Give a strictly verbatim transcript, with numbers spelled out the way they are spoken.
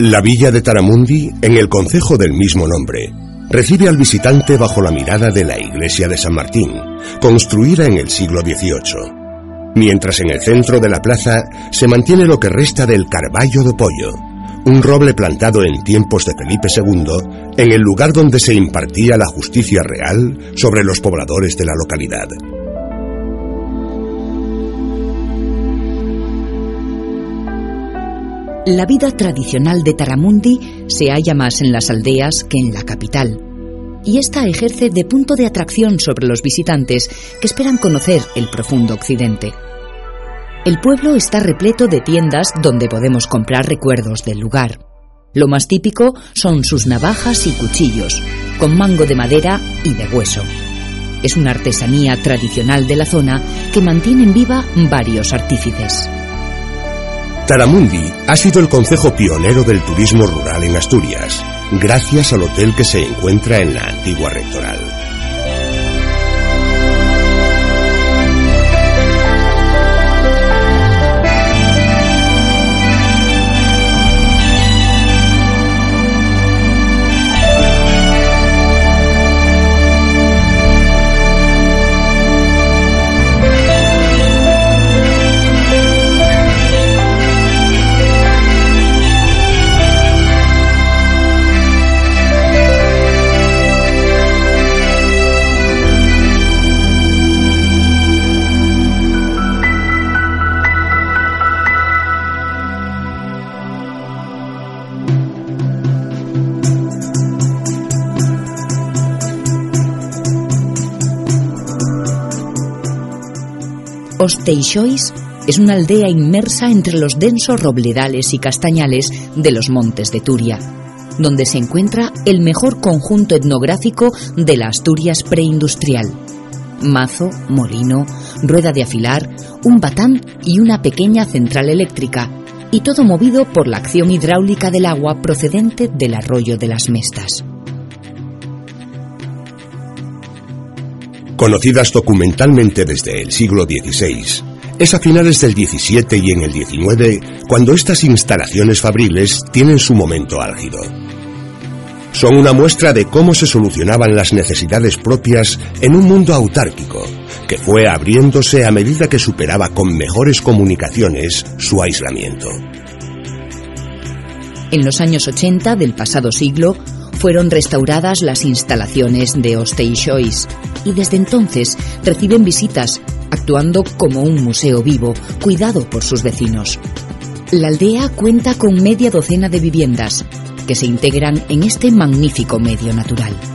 La villa de Taramundi, en el concejo del mismo nombre, recibe al visitante bajo la mirada de la iglesia de San Martín, construida en el siglo dieciocho. Mientras en el centro de la plaza se mantiene lo que resta del Carballo do Pollo, un roble plantado en tiempos de Felipe segundo, en el lugar donde se impartía la justicia real sobre los pobladores de la localidad. La vida tradicional de Taramundi se halla más en las aldeas que en la capital, y esta ejerce de punto de atracción sobre los visitantes que esperan conocer el profundo occidente. El pueblo está repleto de tiendas donde podemos comprar recuerdos del lugar. Lo más típico son sus navajas y cuchillos, con mango de madera y de hueso. Es una artesanía tradicional de la zona que mantienen viva varios artífices. Taramundi ha sido el concejo pionero del turismo rural en Asturias, gracias al hotel que se encuentra en la antigua rectoral. Os Teixois es una aldea inmersa entre los densos robledales y castañales de los montes de Turia, donde se encuentra el mejor conjunto etnográfico de la Asturias preindustrial. Mazo, molino, rueda de afilar, un batán y una pequeña central eléctrica, y todo movido por la acción hidráulica del agua procedente del arroyo de las Mestas. Conocidas documentalmente desde el siglo dieciséis, es a finales del diecisiete y en el diecinueve cuando estas instalaciones fabriles tienen su momento álgido. Son una muestra de cómo se solucionaban las necesidades propias en un mundo autárquico, que fue abriéndose a medida que superaba con mejores comunicaciones su aislamiento. En los años ochenta del pasado siglo, fueron restauradas las instalaciones de Os Teixois y desde entonces reciben visitas, actuando como un museo vivo, cuidado por sus vecinos. La aldea cuenta con media docena de viviendas que se integran en este magnífico medio natural.